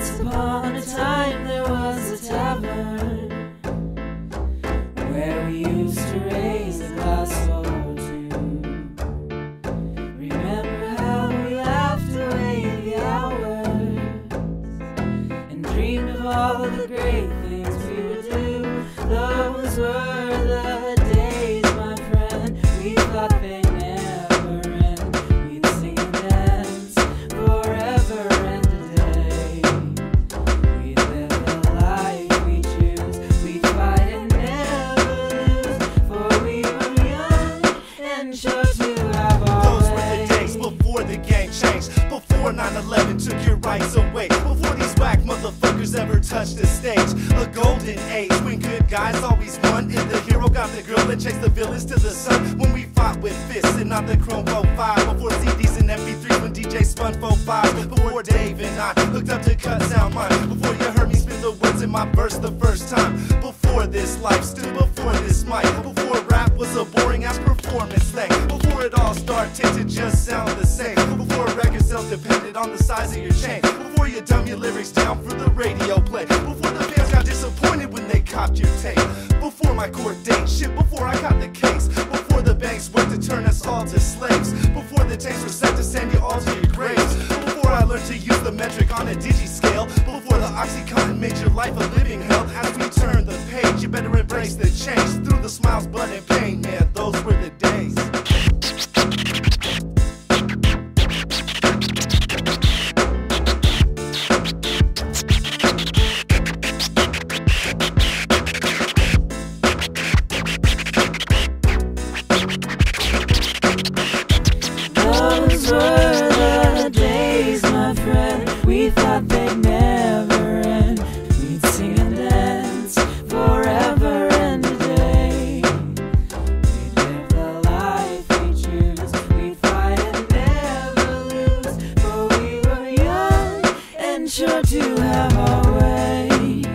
Once upon a time there was a tavern where we used to raise a glass or two. Remember how we laughed away the hours and dreamed of all the great things we would do. Those were the days, my friend, we thought they'd never end. We'd sing and dance forever and a day. We'd live the life we choose, we'd fight and never lose, for we were young and sure to have our Those way. were the days before the game changed, before 9/11 took your rights away, before these whack motherfuckers ever touched the stage. A golden age when good guys always won, and the hero got the girl and chased the villains to the sun. When we fought with fists and not the chrome 45, before CDs and MP3s, when DJ spun 4/5, before Dave and I hooked up to cut sound mine, before you heard me spit the words in my verse the first time, before this life stood before this mic, before rap was a boring ass performance thing, before it all started to just sound the same, before record sales depended on the size of your chain, before you dumb your lyrics down for the radio play, before the fans got disappointed when they copped your tape, before my court date shit, before I got the case, before the banks worked to turn us all to slaves, before the tapes were set to send you all to your graves, before I learned to use the metric on a digi-scale, before the Oxycontin made your life a living hell. As we turn the page, you better embrace the change, through the smiles, blood, and pain, man, those were the days. Those were the days, my friend, we thought they'd never end. We'd sing and dance forever and a day. We'd live the life we choose, we'd fight and never lose, for we were young and sure to have our way.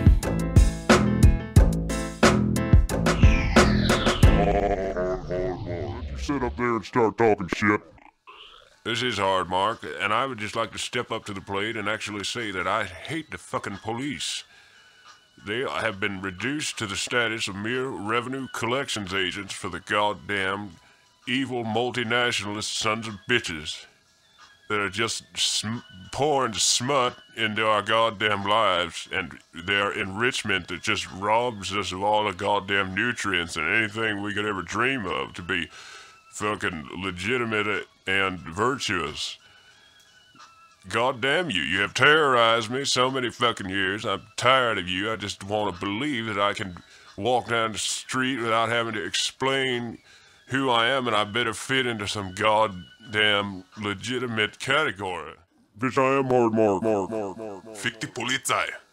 You sit up there and start talking shit. This is hard, Mark, and I would just like to step up to the plate and actually say that I hate the fucking police. They have been reduced to the status of mere revenue collections agents for the goddamn evil multinationalist sons of bitches that are just pouring smut into our goddamn lives, and their enrichment that just robs us of all the goddamn nutrients and anything we could ever dream of to be fucking legitimate and virtuous. God damn you, you have terrorized me so many fucking years. I'm tired of you. I just want to believe that I can walk down the street without having to explain who I am, and I better fit into some goddamn legitimate category. Bitch, I am hard, Mark. Fick die Polizei.